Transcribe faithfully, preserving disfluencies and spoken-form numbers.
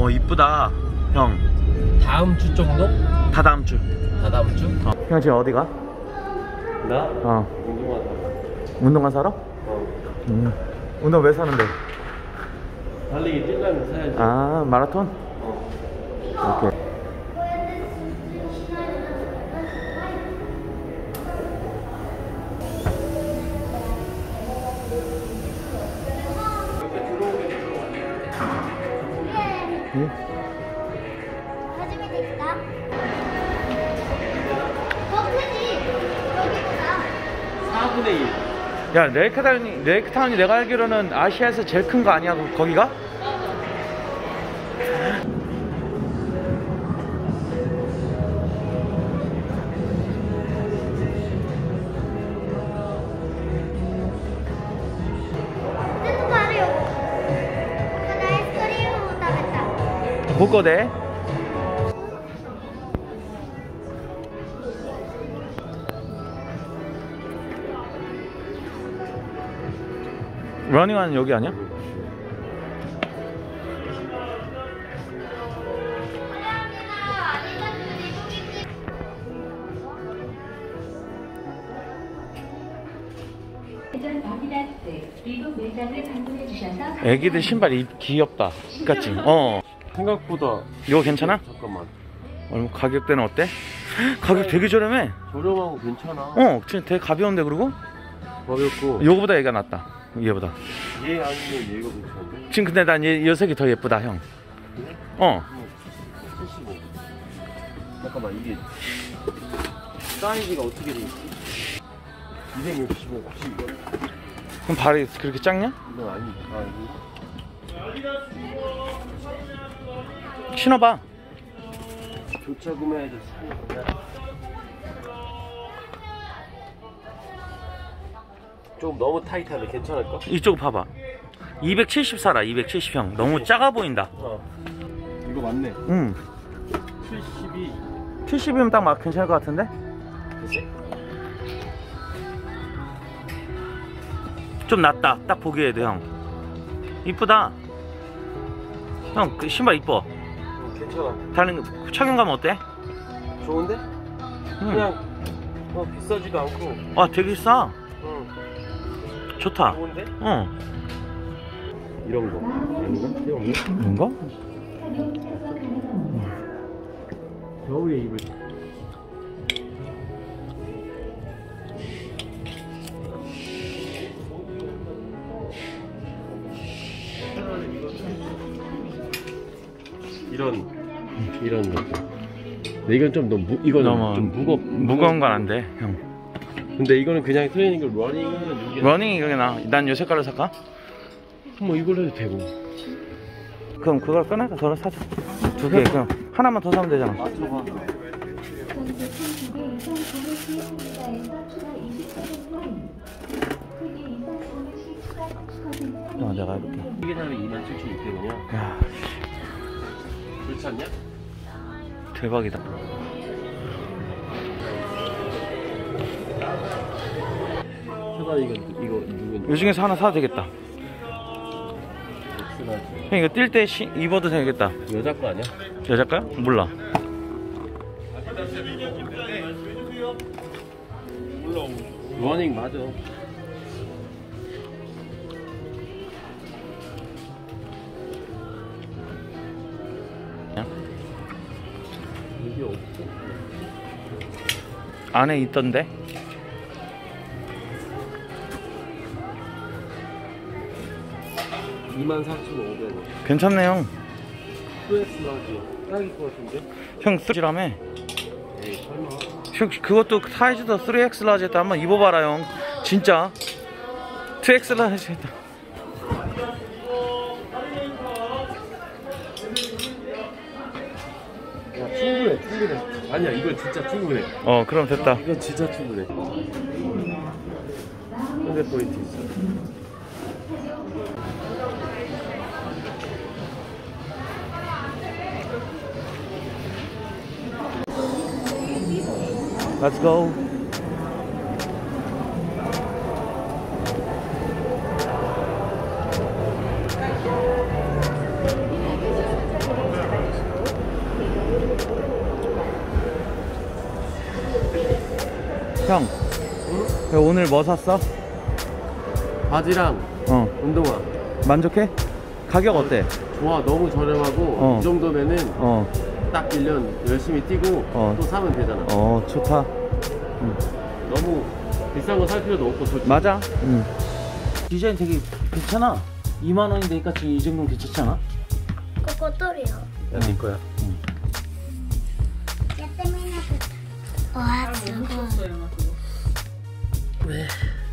어 이쁘다 형. 다음 주 정도? 다 다음 주. 다 다음 주? 어. 형 지금 어디 가? 나? 어. 운동화 사. 운동화 사러? 어. 음. 운동 왜 사는데? 달리기 뛰려면 사야지. 아 마라톤? 어. 오케이. 응? 사분의 일. 야 레이크타운이 레이크타운이 내가 알기로는 아시아에서 제일 큰 거 아니야 거기가? 고거대. 러닝하는 여기 아니야? 애기들 신발 이 귀엽다. 그치? 어. 생각보다. 이거 괜찮아? 잠깐만. 얼마 가격대는 어때? 가격 되게 저렴해. 저렴하고 괜찮아. 어, 진짜 되게 가벼운데 그리고? 가볍고. 요거보다 얘가 낫다. 얘보다. 얘 아니면 얘가 괜찮은데? 지금 근데 난 얘 녀석이 더 예쁘다 형. 그래? 어. 칠십오. 잠깐만 이게 사이즈가 어떻게 돼 있지? 이백육십오. 혹시 이거? 그럼 발이 그렇게 작냐? 이건 아니. 아 이거. 신어봐. 교차 구매해서 사는 좀 너무 타이트한데 괜찮을까? 이쪽 봐봐. 이백칠십 사라. 이백칠십 형. 너무 작아 보인다. 어. 이거 맞네. 응. 칠십이. 칠십이면 딱 막 괜찮을 것 같은데? 그치? 좀 낫다. 딱 보기에 돼 형. 이쁘다. 형 그 신발 이뻐. 어, 괜찮아. 다른 착용감 어때? 좋은데? 응. 그냥 어, 비싸지도 않고. 아 되게 싸. 응. 좋다. 좋은데? 어. 이런 거. 아닌가? 이런 거? 뭔가? 겨울에 입을. 이런 이런 것들. 근데 이건 좀 너무 이거는 너무 좀 무겁 무거운 건 안 돼, 형. 근데 이거는 그냥 트레이닝 러닝은 이게 러닝이 그게 나. 난 요 색깔로 살까? 뭐 이걸로 해도 되고. 그럼 그걸 꺼내서 저를 사자. 두 개. 그럼 하나만 더 사면 되잖아. 맞춰봐. 어, 내가 해볼게. 이게 사면 이만 칠천육백 원이야. 야, 그렇지 않냐? 대박이다. 사다 이거 이거 누구? 요 중에서 하나 사도 되겠다. 형 이거 뛸 때 입어도 되겠다. 여자 거 아니야? 여자 거야? 몰라. 러닝 맞아. 이게 없어. 안에 있던데? 이만 사천오백 원. 괜찮네요. 프레스라지 딱일 것 같은데? 형 쓰리라며. 에이 설마. 형 그것도 사이즈도 쓰리 엑스 라지 했다. 한번 입어봐라 형. 진짜 투 엑스 라지 했다. 야 충분해 충분해. 아니야 이건 진짜 충분해. 어 그럼 됐다. 이건 진짜 충분해. 근데 포인트 있어. Let's go. 형, 형 오늘 뭐 샀어? 바지랑 어, 운동화. 만족해? 가격 어때? 좋아, 너무 저렴하고 어. 이 정도면은 어, 딱 일 년 열심히 뛰고 어. 또 사면 되잖아. 어, 좋다. 너무 비싼 거 살 필요도 없고 솔직히. 맞아. 응. 디자인 되게 괜찮아. 이만 원이 되니까 지금 이 정도면 괜찮지 않아? 코코토리요. 야, 네 거야. 와, 저거. 왜?